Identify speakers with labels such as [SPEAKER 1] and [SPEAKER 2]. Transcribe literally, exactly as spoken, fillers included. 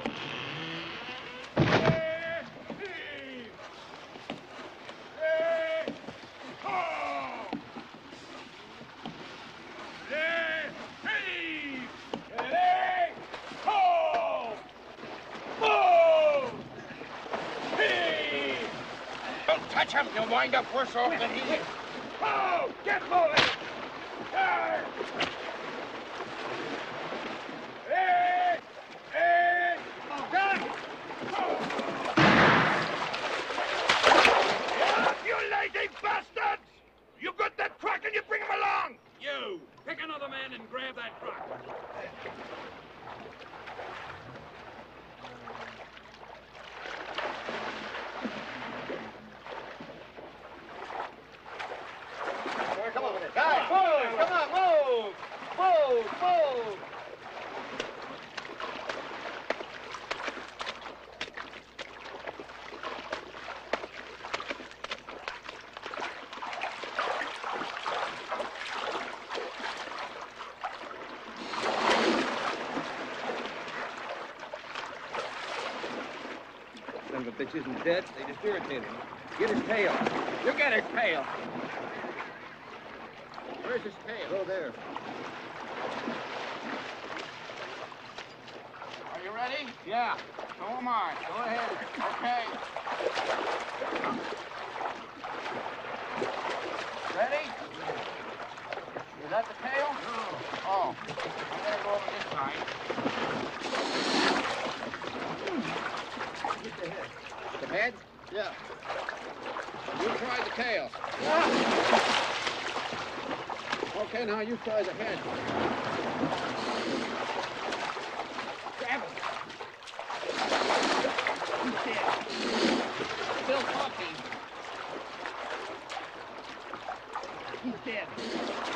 [SPEAKER 1] Touch him, you'll wind up worse off than he is. Oh, get moving! Hey! Hey! Hey! Oh, God! Oh. You lazy bastards! You got that truck and you bring him along!
[SPEAKER 2] You, pick another man and grab that truck.
[SPEAKER 1] Come on with it. Guys, move! Come on, move! Move! Move!
[SPEAKER 3] Son of a bitch isn't dead. They just irritated him. Get his tail. You get his tail. Where's his tail?
[SPEAKER 1] Go there.
[SPEAKER 3] Are you ready? Yeah. So am I. Go ahead. Okay. Ready? Is that the tail? No. Oh. I'm gonna go over this side. Get the head. The head?
[SPEAKER 1] Yeah.
[SPEAKER 3] You try the tail. Ah! Okay, now you try the head. Grab it. He's dead. Still talking. He's dead.